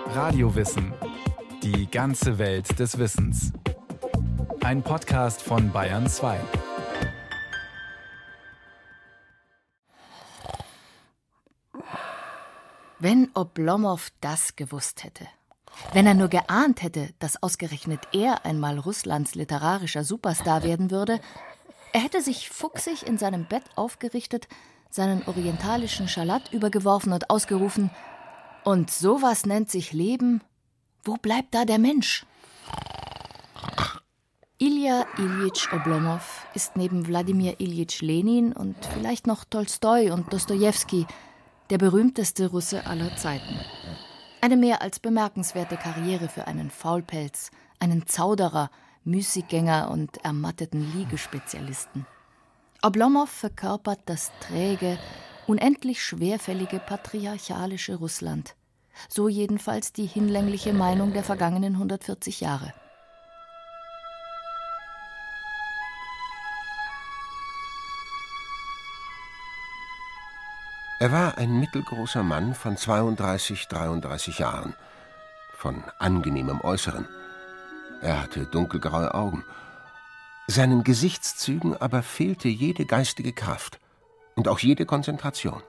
Radiowissen. Die ganze Welt des Wissens. Ein Podcast von Bayern 2. Wenn Oblomow das gewusst hätte, wenn er nur geahnt hätte, dass ausgerechnet er einmal Russlands literarischer Superstar werden würde, er hätte sich fuchsig in seinem Bett aufgerichtet, seinen orientalischen Schalat übergeworfen und ausgerufen: Und sowas nennt sich Leben? Wo bleibt da der Mensch? Ilja Iljitsch Oblomow ist neben Wladimir Iljitsch Lenin und vielleicht noch Tolstoi und Dostojewski der berühmteste Russe aller Zeiten. Eine mehr als bemerkenswerte Karriere für einen Faulpelz, einen Zauderer, Müßiggänger und ermatteten Liegespezialisten. Oblomow verkörpert das träge, unendlich schwerfällige patriarchalische Russland. So jedenfalls die hinlängliche Meinung der vergangenen 140 Jahre. Er war ein mittelgroßer Mann von 32, 33 Jahren, von angenehmem Äußeren. Er hatte dunkelgraue Augen. Seinen Gesichtszügen aber fehlte jede geistige Kraft und auch jede Konzentration.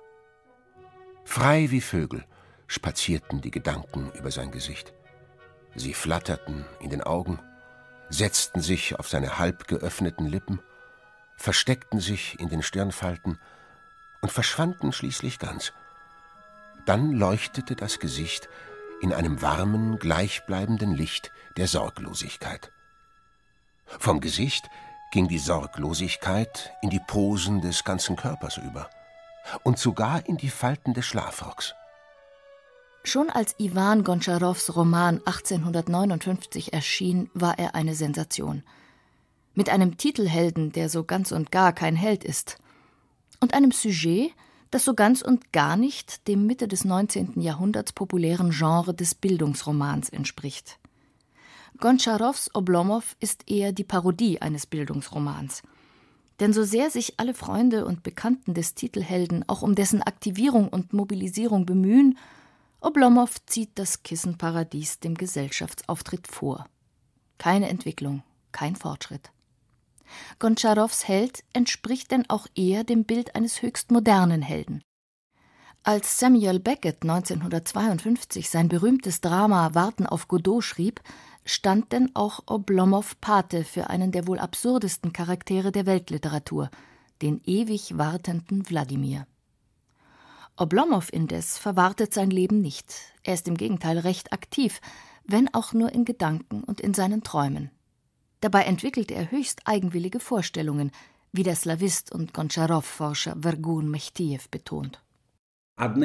Frei wie Vögel spazierten die Gedanken über sein Gesicht. Sie flatterten in den Augen, setzten sich auf seine halb geöffneten Lippen, versteckten sich in den Stirnfalten und verschwanden schließlich ganz. Dann leuchtete das Gesicht in einem warmen, gleichbleibenden Licht der Sorglosigkeit. Vom Gesicht ging die Sorglosigkeit in die Posen des ganzen Körpers über und sogar in die Falten des Schlafrocks. Schon als Iwan Gontscharows Roman 1859 erschien, war er eine Sensation. Mit einem Titelhelden, der so ganz und gar kein Held ist. Und einem Sujet, das so ganz und gar nicht dem Mitte des 19. Jahrhunderts populären Genre des Bildungsromans entspricht. Gontscharows Oblomow ist eher die Parodie eines Bildungsromans. Denn so sehr sich alle Freunde und Bekannten des Titelhelden auch um dessen Aktivierung und Mobilisierung bemühen, Oblomow zieht das Kissenparadies dem Gesellschaftsauftritt vor. Keine Entwicklung, kein Fortschritt. Gontscharows Held entspricht denn auch eher dem Bild eines höchst modernen Helden. Als Samuel Beckett 1952 sein berühmtes Drama Warten auf Godot schrieb, stand denn auch Oblomow Pate für einen der wohl absurdesten Charaktere der Weltliteratur, den ewig wartenden Wladimir. Oblomow indes verwartet sein Leben nicht. Er ist im Gegenteil recht aktiv, wenn auch nur in Gedanken und in seinen Träumen. Dabei entwickelt er höchst eigenwillige Vorstellungen, wie der Slawist und Gontscharow-Forscher Vergun Mechtiev betont. Einer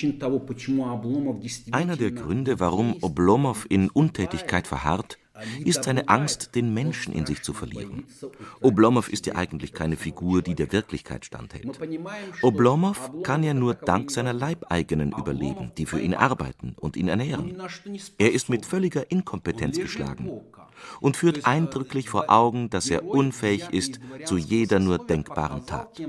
der Gründe, warum Oblomow in Untätigkeit verharrt, ist seine Angst, den Menschen in sich zu verlieren. Oblomow ist ja eigentlich keine Figur, die der Wirklichkeit standhält. Oblomow kann ja nur dank seiner Leibeigenen überleben, die für ihn arbeiten und ihn ernähren. Er ist mit völliger Inkompetenz geschlagen und führt eindrücklich vor Augen, dass er unfähig ist zu jeder nur denkbaren Tat.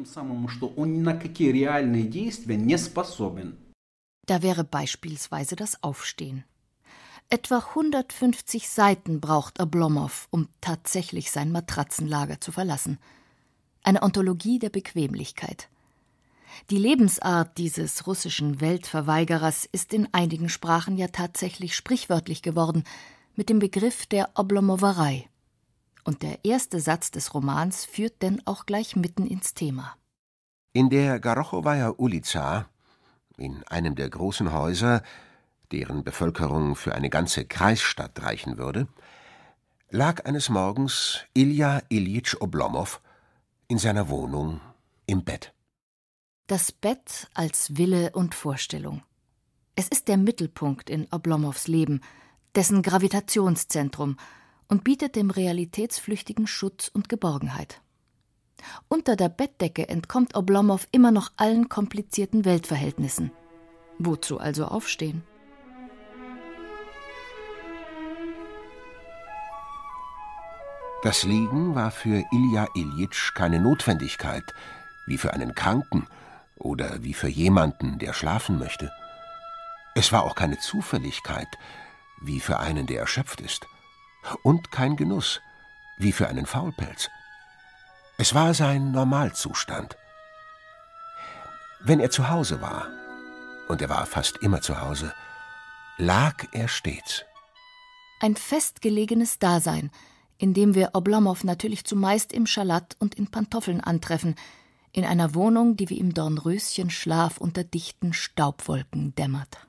Da wäre beispielsweise das Aufstehen. Etwa 150 Seiten braucht Oblomow, um tatsächlich sein Matratzenlager zu verlassen. Eine Ontologie der Bequemlichkeit. Die Lebensart dieses russischen Weltverweigerers ist in einigen Sprachen ja tatsächlich sprichwörtlich geworden, mit dem Begriff der Oblomowerei. Und der erste Satz des Romans führt denn auch gleich mitten ins Thema. In der Gorochowaja Ulica, in einem der großen Häuser, deren Bevölkerung für eine ganze Kreisstadt reichen würde, lag eines Morgens Ilja Iljitsch Oblomow in seiner Wohnung im Bett. Das Bett als Wille und Vorstellung. Es ist der Mittelpunkt in Oblomows Leben, dessen Gravitationszentrum, und bietet dem Realitätsflüchtigen Schutz und Geborgenheit. Unter der Bettdecke entkommt Oblomow immer noch allen komplizierten Weltverhältnissen. Wozu also aufstehen? Das Liegen war für Ilja Iljitsch keine Notwendigkeit, wie für einen Kranken oder wie für jemanden, der schlafen möchte. Es war auch keine Zufälligkeit, wie für einen, der erschöpft ist. Und kein Genuss, wie für einen Faulpelz. Es war sein Normalzustand. Wenn er zu Hause war, und er war fast immer zu Hause, lag er stets. Ein festgelegenes Dasein, in dem wir Oblomov natürlich zumeist im Schalatt und in Pantoffeln antreffen, in einer Wohnung, die wie im Dornröschenschlaf unter dichten Staubwolken dämmert.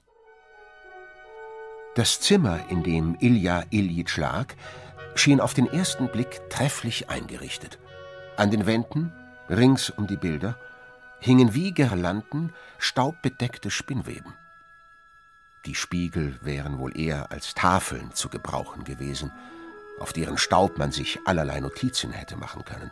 Das Zimmer, in dem Ilja Iljitsch lag, schien auf den ersten Blick trefflich eingerichtet. An den Wänden, rings um die Bilder, hingen wie Girlanden staubbedeckte Spinnweben. Die Spiegel wären wohl eher als Tafeln zu gebrauchen gewesen, auf deren Staub man sich allerlei Notizen hätte machen können.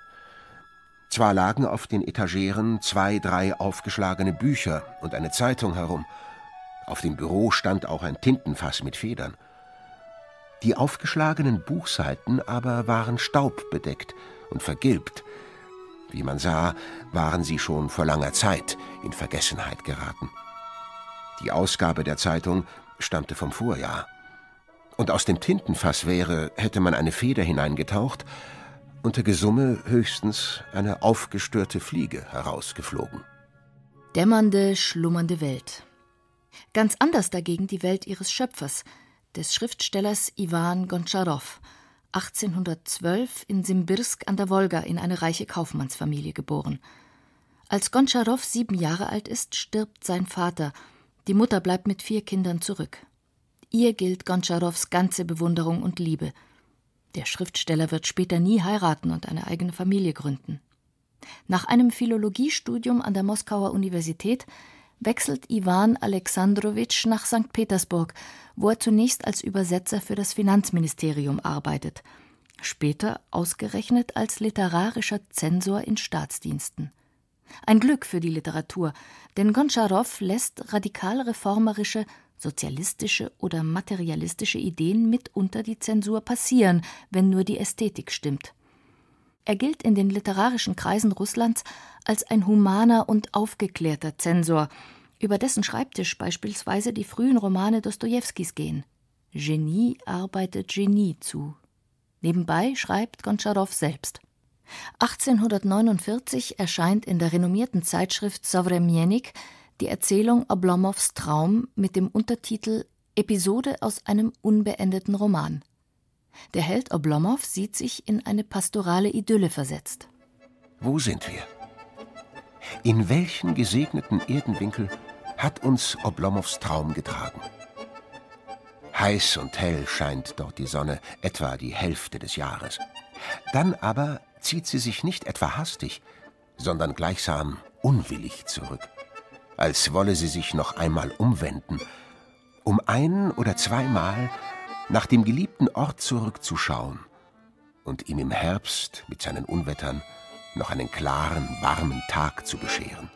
Zwar lagen auf den Etageren 2, 3 aufgeschlagene Bücher und eine Zeitung herum. Auf dem Büro stand auch ein Tintenfass mit Federn. Die aufgeschlagenen Buchseiten aber waren staubbedeckt und vergilbt. Wie man sah, waren sie schon vor langer Zeit in Vergessenheit geraten. Die Ausgabe der Zeitung stammte vom Vorjahr. Und aus dem Tintenfass hätte man eine Feder hineingetaucht, unter Gesumme höchstens eine aufgestörte Fliege herausgeflogen. Dämmernde, schlummernde Welt. Ganz anders dagegen die Welt ihres Schöpfers, des Schriftstellers Iwan Gontscharow, 1812 in Simbirsk an der Wolga in eine reiche Kaufmannsfamilie geboren. Als Gontscharow 7 Jahre alt ist, stirbt sein Vater. Die Mutter bleibt mit 4 Kindern zurück. Ihr gilt Gontscharows ganze Bewunderung und Liebe. Der Schriftsteller wird später nie heiraten und eine eigene Familie gründen. Nach einem Philologiestudium an der Moskauer Universität wechselt Iwan Alexandrowitsch nach St. Petersburg, wo er zunächst als Übersetzer für das Finanzministerium arbeitet, später ausgerechnet als literarischer Zensor in Staatsdiensten. Ein Glück für die Literatur, denn Gontscharow lässt radikal reformerische, sozialistische oder materialistische Ideen mitunter die Zensur passieren, wenn nur die Ästhetik stimmt. Er gilt in den literarischen Kreisen Russlands als ein humaner und aufgeklärter Zensor, über dessen Schreibtisch beispielsweise die frühen Romane Dostojewskis gehen. Genie arbeitet Genie zu. Nebenbei schreibt Gontscharow selbst. 1849 erscheint in der renommierten Zeitschrift Sowremennik die Erzählung Oblomows Traum mit dem Untertitel »Episode aus einem unbeendeten Roman«. Der Held Oblomow sieht sich in eine pastorale Idylle versetzt. Wo sind wir? In welchen gesegneten Erdenwinkel hat uns Oblomows Traum getragen? Heiß und hell scheint dort die Sonne, etwa die Hälfte des Jahres. Dann aber zieht sie sich nicht etwa hastig, sondern gleichsam unwillig zurück, als wolle sie sich noch einmal umwenden, um 1 oder 2 Mal nach dem geliebten Ort zurückzuschauen und ihm im Herbst mit seinen Unwettern noch einen klaren, warmen Tag zu bescheren.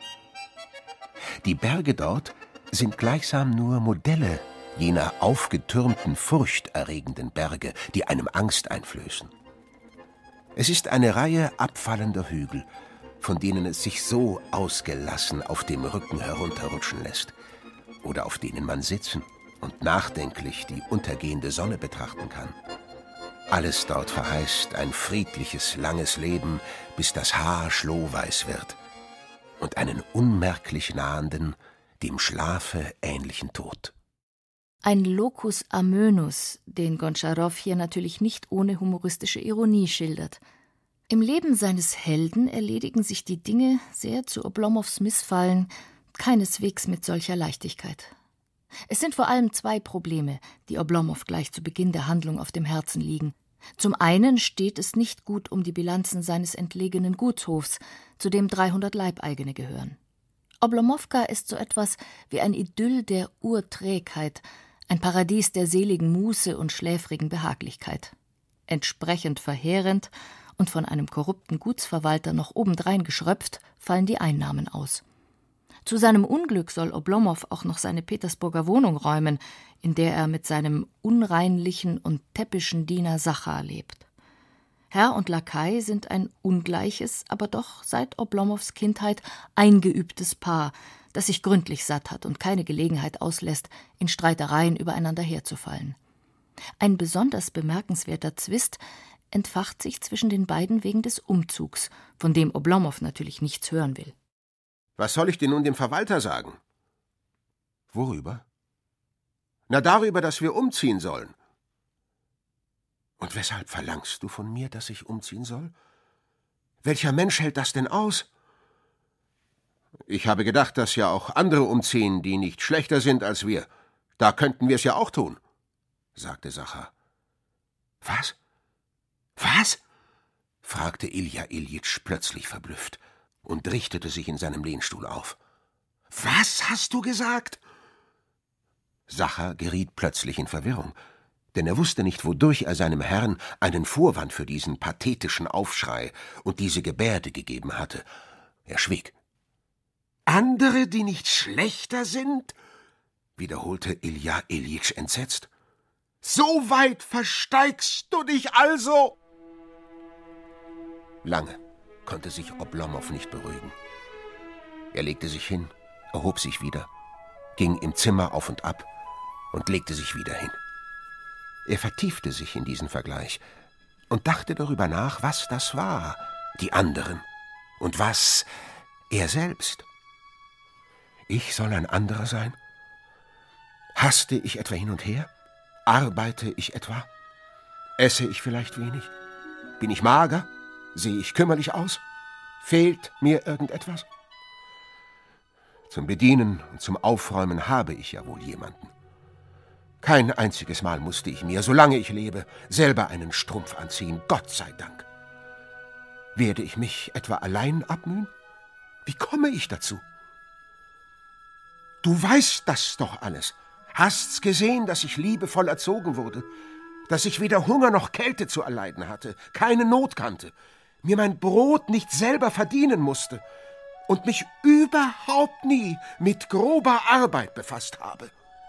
Die Berge dort sind gleichsam nur Modelle jener aufgetürmten, furchterregenden Berge, die einem Angst einflößen. Es ist eine Reihe abfallender Hügel, von denen es sich so ausgelassen auf dem Rücken herunterrutschen lässt, oder auf denen man sitzen und nachdenklich die untergehende Sonne betrachten kann. Alles dort verheißt ein friedliches, langes Leben, bis das Haar schlohweiß wird, und einen unmerklich nahenden, dem Schlafe ähnlichen Tod. Ein Locus amönus, den Gontscharow hier natürlich nicht ohne humoristische Ironie schildert. Im Leben seines Helden erledigen sich die Dinge, sehr zu Oblomows Missfallen, keineswegs mit solcher Leichtigkeit. Es sind vor allem 2 Probleme, die Oblomow gleich zu Beginn der Handlung auf dem Herzen liegen. Zum einen steht es nicht gut um die Bilanzen seines entlegenen Gutshofs, zu dem 300 Leibeigene gehören. Oblomowka ist so etwas wie ein Idyll der Urträgheit, ein Paradies der seligen Muße und schläfrigen Behaglichkeit. Entsprechend verheerend und von einem korrupten Gutsverwalter noch obendrein geschröpft, fallen die Einnahmen aus. Zu seinem Unglück soll Oblomow auch noch seine Petersburger Wohnung räumen, in der er mit seinem unreinlichen und täppischen Diener Sacha lebt. Herr und Lakai sind ein ungleiches, aber doch seit Oblomows Kindheit eingeübtes Paar, das sich gründlich satt hat und keine Gelegenheit auslässt, in Streitereien übereinander herzufallen. Ein besonders bemerkenswerter Zwist entfacht sich zwischen den beiden wegen des Umzugs, von dem Oblomow natürlich nichts hören will. Was soll ich denn nun dem Verwalter sagen? Worüber? Na, darüber, dass wir umziehen sollen. Und weshalb verlangst du von mir, dass ich umziehen soll? Welcher Mensch hält das denn aus? Ich habe gedacht, dass ja auch andere umziehen, die nicht schlechter sind als wir. Da könnten wir es ja auch tun, sagte Sachar. Was? Was? Fragte Ilja Iljitsch plötzlich verblüfft und richtete sich in seinem Lehnstuhl auf. Was hast du gesagt? Sachar geriet plötzlich in Verwirrung, denn er wusste nicht, wodurch er seinem Herrn einen Vorwand für diesen pathetischen Aufschrei und diese Gebärde gegeben hatte. Er schwieg. »Andere, die nicht schlechter sind?« wiederholte Ilja Iljitsch entsetzt. »So weit versteigst du dich also?« Lange konnte sich Oblomow nicht beruhigen. Er legte sich hin, erhob sich wieder, ging im Zimmer auf und ab und legte sich wieder hin. Er vertiefte sich in diesen Vergleich und dachte darüber nach, was das war, die anderen, und was er selbst. Ich soll ein anderer sein? Haste ich etwa hin und her? Arbeite ich etwa? Esse ich vielleicht wenig? Bin ich mager? Sehe ich kümmerlich aus? Fehlt mir irgendetwas? Zum Bedienen und zum Aufräumen habe ich ja wohl jemanden. Kein einziges Mal musste ich mir, solange ich lebe, selber einen Strumpf anziehen, Gott sei Dank. Werde ich mich etwa allein abmühen? Wie komme ich dazu? Du weißt das doch alles. Hast's gesehen, dass ich liebevoll erzogen wurde, dass ich weder Hunger noch Kälte zu erleiden hatte, keine Not kannte, mir mein Brot nicht selber verdienen musste und mich überhaupt nie mit grober Arbeit befasst habe.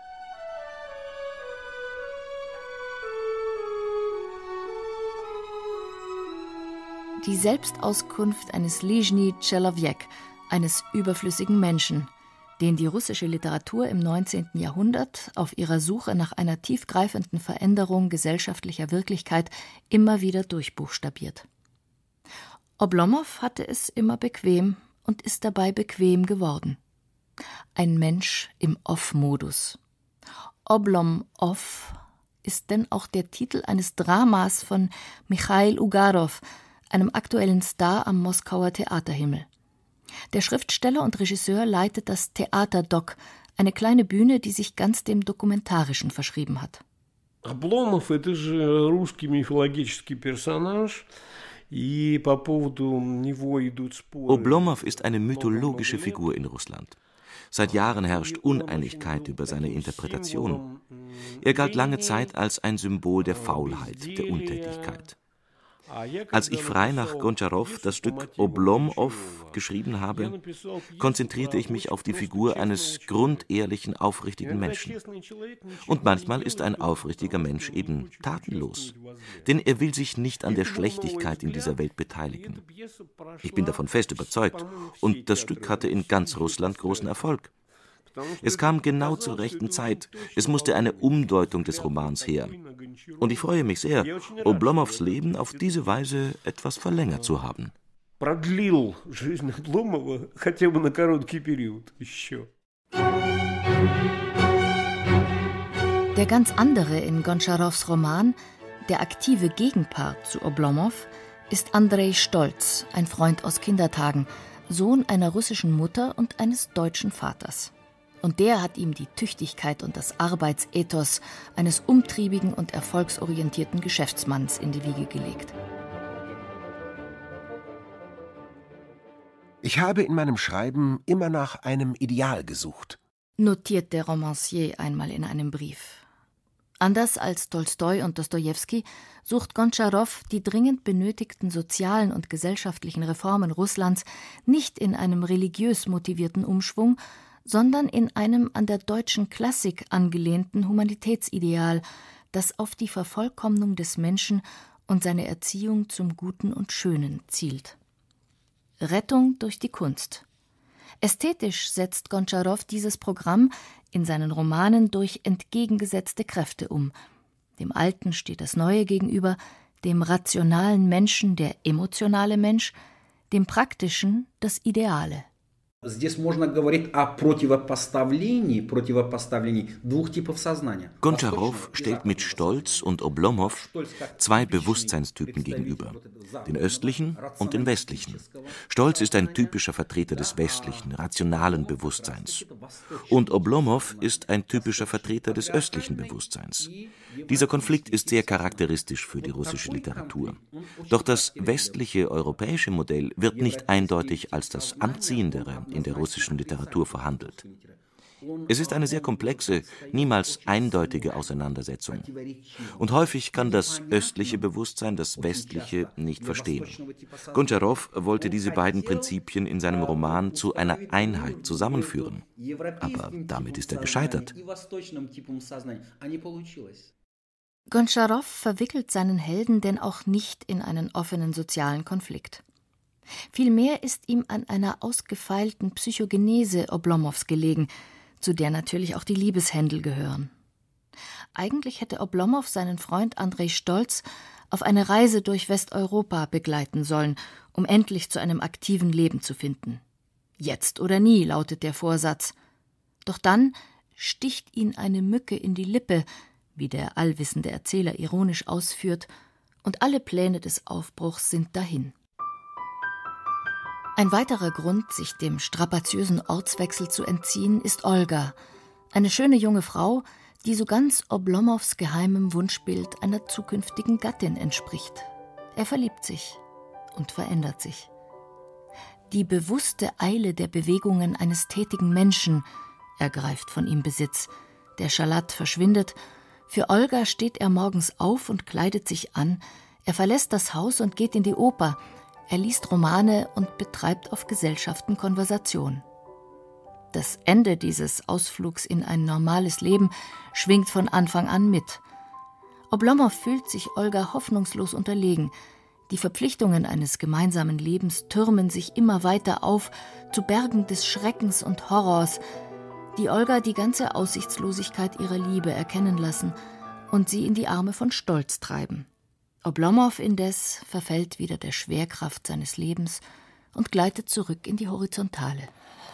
Die Selbstauskunft eines Lizhny Tschelovjek, eines überflüssigen Menschen, den die russische Literatur im 19. Jahrhundert auf ihrer Suche nach einer tiefgreifenden Veränderung gesellschaftlicher Wirklichkeit immer wieder durchbuchstabiert. Oblomow hatte es immer bequem und ist dabei bequem geworden. Ein Mensch im Off-Modus. Oblom-Off ist denn auch der Titel eines Dramas von Michail Ugarow, einem aktuellen Star am Moskauer Theaterhimmel. Der Schriftsteller und Regisseur leitet das Theaterdoc, eine kleine Bühne, die sich ganz dem Dokumentarischen verschrieben hat. Oblomow ist eine mythologische Figur in Russland. Seit Jahren herrscht Uneinigkeit über seine Interpretation. Er galt lange Zeit als ein Symbol der Faulheit, der Untätigkeit. Als ich frei nach Gontscharow das Stück Oblomow geschrieben habe, konzentrierte ich mich auf die Figur eines grundehrlichen, aufrichtigen Menschen. Und manchmal ist ein aufrichtiger Mensch eben tatenlos, denn er will sich nicht an der Schlechtigkeit in dieser Welt beteiligen. Ich bin davon fest überzeugt, und das Stück hatte in ganz Russland großen Erfolg. Es kam genau zur rechten Zeit. Es musste eine Umdeutung des Romans her. Und ich freue mich sehr, Oblomows Leben auf diese Weise etwas verlängert zu haben. Der ganz andere in Gontscharows Roman, der aktive Gegenpart zu Oblomow, ist Andrei Stolz, ein Freund aus Kindertagen, Sohn einer russischen Mutter und eines deutschen Vaters. Und der hat ihm die Tüchtigkeit und das Arbeitsethos eines umtriebigen und erfolgsorientierten Geschäftsmanns in die Wiege gelegt. Ich habe in meinem Schreiben immer nach einem Ideal gesucht, notiert der Romancier einmal in einem Brief. Anders als Tolstoi und Dostojewski sucht Gontscharow die dringend benötigten sozialen und gesellschaftlichen Reformen Russlands nicht in einem religiös motivierten Umschwung, sondern in einem an der deutschen Klassik angelehnten Humanitätsideal, das auf die Vervollkommnung des Menschen und seine Erziehung zum Guten und Schönen zielt. Rettung durch die Kunst. Ästhetisch setzt Gontscharow dieses Programm in seinen Romanen durch entgegengesetzte Kräfte um. Dem Alten steht das Neue gegenüber, dem rationalen Menschen der emotionale Mensch, dem Praktischen das Ideale. Gontscharow stellt mit Stolz und Oblomow zwei Bewusstseinstypen gegenüber, den östlichen und den westlichen. Stolz ist ein typischer Vertreter des westlichen, rationalen Bewusstseins. Und Oblomow ist ein typischer Vertreter des östlichen Bewusstseins. Dieser Konflikt ist sehr charakteristisch für die russische Literatur. Doch das westliche europäische Modell wird nicht eindeutig als das Anziehendere in der russischen Literatur verhandelt. Es ist eine sehr komplexe, niemals eindeutige Auseinandersetzung. Und häufig kann das östliche Bewusstsein das westliche nicht verstehen. Gontscharow wollte diese beiden Prinzipien in seinem Roman zu einer Einheit zusammenführen. Aber damit ist er gescheitert. Gontscharow verwickelt seinen Helden denn auch nicht in einen offenen sozialen Konflikt. Vielmehr ist ihm an einer ausgefeilten Psychogenese Oblomows gelegen, zu der natürlich auch die Liebeshändel gehören. Eigentlich hätte Oblomow seinen Freund Andrej Stolz auf eine Reise durch Westeuropa begleiten sollen, um endlich zu einem aktiven Leben zu finden. Jetzt oder nie, lautet der Vorsatz. Doch dann sticht ihn eine Mücke in die Lippe, wie der allwissende Erzähler ironisch ausführt, und alle Pläne des Aufbruchs sind dahin. Ein weiterer Grund, sich dem strapaziösen Ortswechsel zu entziehen, ist Olga, eine schöne junge Frau, die so ganz Oblomows geheimem Wunschbild einer zukünftigen Gattin entspricht. Er verliebt sich und verändert sich. Die bewusste Eile der Bewegungen eines tätigen Menschen ergreift von ihm Besitz. Der Schalat verschwindet. Für Olga steht er morgens auf und kleidet sich an. Er verlässt das Haus und geht in die Oper. Er liest Romane und betreibt auf Gesellschaften Konversation. Das Ende dieses Ausflugs in ein normales Leben schwingt von Anfang an mit. Oblomow fühlt sich Olga hoffnungslos unterlegen. Die Verpflichtungen eines gemeinsamen Lebens türmen sich immer weiter auf zu Bergen des Schreckens und Horrors, die Olga die ganze Aussichtslosigkeit ihrer Liebe erkennen lassen und sie in die Arme von Stolz treiben. Oblomow indes verfällt wieder der Schwerkraft seines Lebens und gleitet zurück in die Horizontale.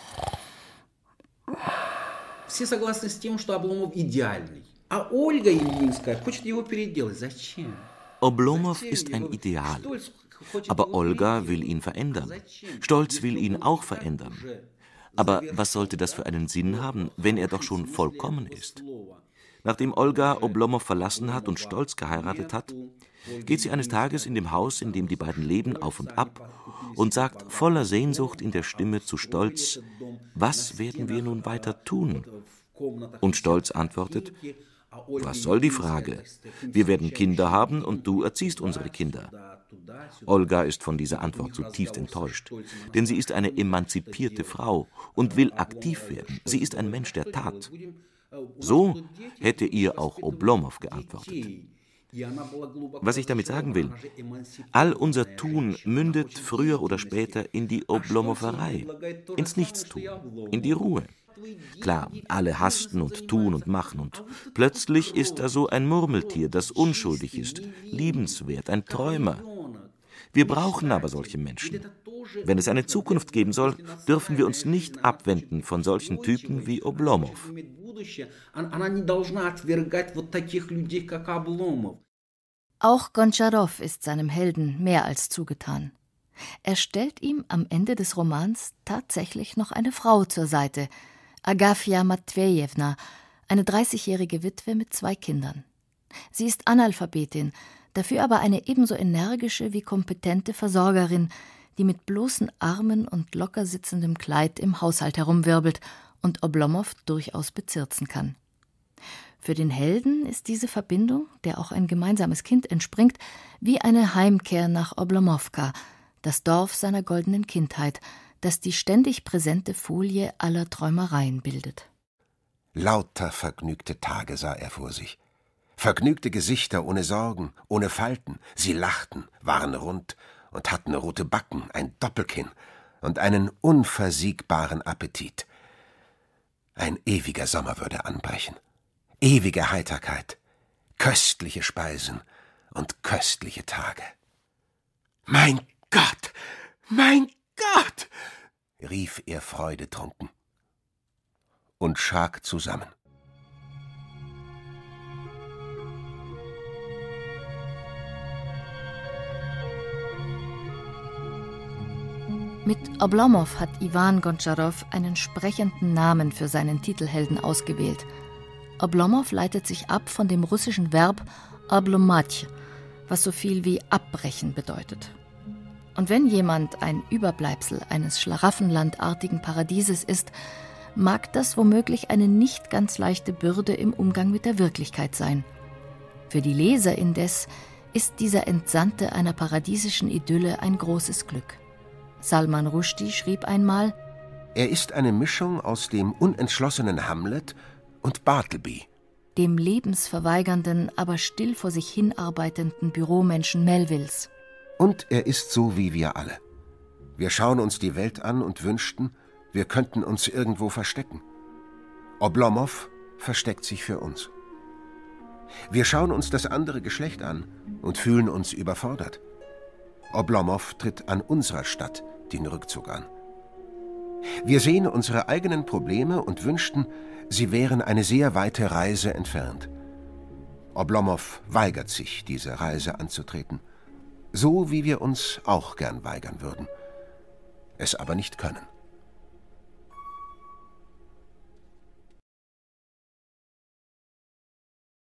Все согласны с тем, что Обломов идеальный. А Ольга Ильинская хочет его переделать. Зачем? Oblomow ist ein Ideal, aber Olga will ihn verändern. Stolz will ihn auch verändern. Aber was sollte das für einen Sinn haben, wenn er doch schon vollkommen ist? Nachdem Olga Oblomow verlassen hat und Stolz geheiratet hat, geht sie eines Tages in dem Haus, in dem die beiden leben, auf und ab und sagt voller Sehnsucht in der Stimme zu Stolz: Was werden wir nun weiter tun? Und Stolz antwortet: Was soll die Frage? Wir werden Kinder haben und du erziehst unsere Kinder. Olga ist von dieser Antwort zutiefst enttäuscht, denn sie ist eine emanzipierte Frau und will aktiv werden. Sie ist ein Mensch der Tat. So hätte ihr auch Oblomow geantwortet. Was ich damit sagen will: All unser Tun mündet früher oder später in die Oblomowerei, ins Nichtstun, in die Ruhe. Klar, alle hasten und tun und machen, und plötzlich ist da so ein Murmeltier, das unschuldig ist, liebenswert, ein Träumer. Wir brauchen aber solche Menschen. Wenn es eine Zukunft geben soll, dürfen wir uns nicht abwenden von solchen Typen wie Oblomow. Auch Gontscharow ist seinem Helden mehr als zugetan. Er stellt ihm am Ende des Romans tatsächlich noch eine Frau zur Seite, Agafja Matwejewna, eine 30-jährige Witwe mit 2 Kindern. Sie ist Analphabetin, dafür aber eine ebenso energische wie kompetente Versorgerin, die mit bloßen Armen und locker sitzendem Kleid im Haushalt herumwirbelt und Oblomow durchaus bezirzen kann. Für den Helden ist diese Verbindung, der auch ein gemeinsames Kind entspringt, wie eine Heimkehr nach Oblomowka, das Dorf seiner goldenen Kindheit, das die ständig präsente Folie aller Träumereien bildet. Lauter vergnügte Tage sah er vor sich. Vergnügte Gesichter ohne Sorgen, ohne Falten. Sie lachten, waren rund und hatten rote Backen, ein Doppelkinn. und einen unversiegbaren Appetit. Ein ewiger Sommer würde anbrechen, ewige Heiterkeit, köstliche Speisen und köstliche Tage. »Mein Gott, mein Gott«, rief er freudetrunken und schrak zusammen. Mit Oblomow hat Iwan Gontscharow einen sprechenden Namen für seinen Titelhelden ausgewählt. Oblomow leitet sich ab von dem russischen Verb oblomать, was so viel wie abbrechen bedeutet. Und wenn jemand ein Überbleibsel eines schlaraffenlandartigen Paradieses ist, mag das womöglich eine nicht ganz leichte Bürde im Umgang mit der Wirklichkeit sein. Für die Leser indes ist dieser Entsandte einer paradiesischen Idylle ein großes Glück. Salman Rushdie schrieb einmal: Er ist eine Mischung aus dem unentschlossenen Hamlet und Bartleby, dem lebensverweigernden, aber still vor sich hinarbeitenden Büromenschen Melvilles. Und er ist so wie wir alle. Wir schauen uns die Welt an und wünschten, wir könnten uns irgendwo verstecken. Oblomow versteckt sich für uns. Wir schauen uns das andere Geschlecht an und fühlen uns überfordert. Oblomow tritt an unserer Stadt den Rückzug an. Wir sehen unsere eigenen Probleme und wünschten, sie wären eine sehr weite Reise entfernt. Oblomow weigert sich, diese Reise anzutreten, so wie wir uns auch gern weigern würden, es aber nicht können.